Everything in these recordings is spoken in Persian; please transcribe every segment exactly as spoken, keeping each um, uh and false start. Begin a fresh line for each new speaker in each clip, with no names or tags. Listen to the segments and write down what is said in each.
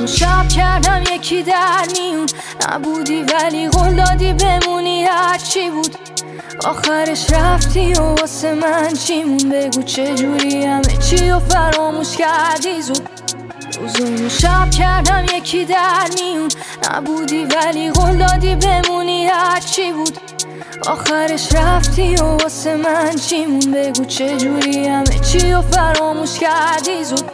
شب کردم یکی در میون، نبودی ولی قول دادی بمونی هرچی بود. آخرش رفتی و واسه من چی مون؟ بگو چجوری همه چی و فراموش کردی زود. روزونو شب کردم یکی در میون، نبودی ولی قول دادی بمونی هرچی بود. آخرش رفتی و واسه من چی مون؟ بگو چجوری همه چی و فراموش کردی زود.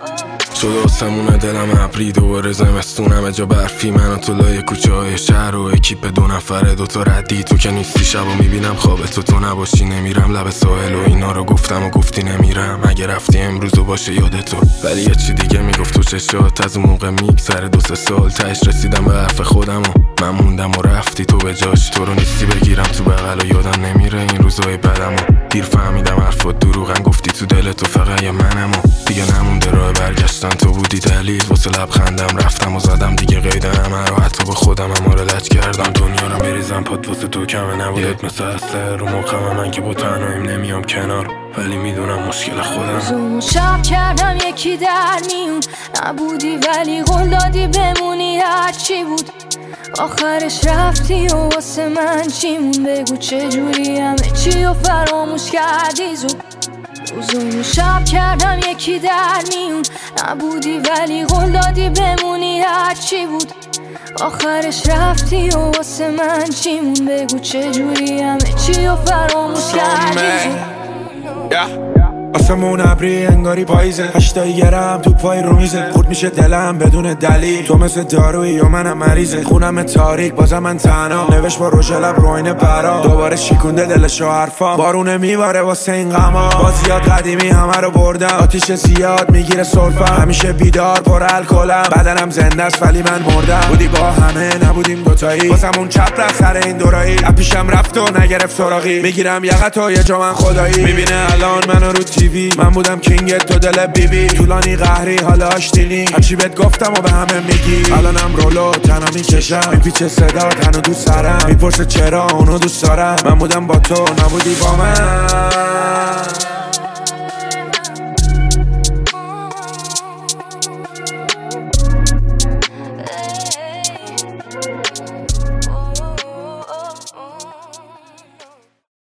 شده آسمونه دلم ابری، دوباره زمستونم جا برفی. من و تو لای کوچه های شهر و اکیپ دو نفره دوتا ردی. تو که نیستی شب و میبینم خواب تو تو نباشی نمیرم لب ساحل و اینا رو گفتم و گفتی نمیرم. اگه رفتی امروز و باشه یاد تو، ولی یه چی دیگه میگفت تو چشات. از اون موقع میگذره دو سه سال، تهش رسیدم به حرف خودم و من موندم و رفتی تو به جاش. تو رو نیستی بگیرم تو بغل و یادم نمیره این روزای بدم و دیر فهمیدم حرفات دروغن. گفتی تو دل تو فقط یه منم و دیگه نمونده راه برگشتن. تو بودی دلیل واسه لبخندم، رفتم و زدم دیگه قید همه رو. حتی با خودم هم رو لج کردم. دنیا رو میریزم پاد واسه تو کمه نبودت مثل هسته رو مخمه. من که با تنهاییم نمیام کنار، ولی میدونم مشکل خودم.
روزونو شب کردم یکی در میون، نبودی ولی قول دادی بمونی هرچی بود. آخرش رفتی و واسه من چی مون؟ بگو چجوری همه چی و فراموش کردی زود. روزونو شب کردم یکی در میون، نبودی ولی قول دادی بمونی هرچی بود. آخرش رفتی و واسه من چی مون؟ بگو چجوری همه چی و فراموش کردی زود.
آسمون ابری انگاری پاییزه، هشتایی گرم تو پای رو میزه. خورد میشه دلم بدون دلیل، تو مثل دارویی یا منم مریضه. خونم تاریک بازم من تنها، نوشت با روش لب رو این پرا. دوباره شیکونده دلش و حرفام، بارونه میباره واسه این غما. بازیات قدیمی همه رو بردم، آتیش زیاد میگیره سرفم. همیشه بیدار پر الکلم، بدنم زنده است ولی من مردم. بودی با همه نبودیم دوتایی، واسمون چپ رفت سر این دورایی. اپیشم رفت و نگرفت سراغی، میگیرم یقت و یه جا من خدایی. میبینه الان منو رو تیوی، من بودم کینگت تو دل بیبی. طولانی قهری حالا آشتینی، هرچی بهت گفتم و به همه میگی. الانم رولو تنها میکشم، میپیچه صدا تنو دوست دارم. میپرسه چرا اونو دوست دارم، من بودم با تو نبودی با من.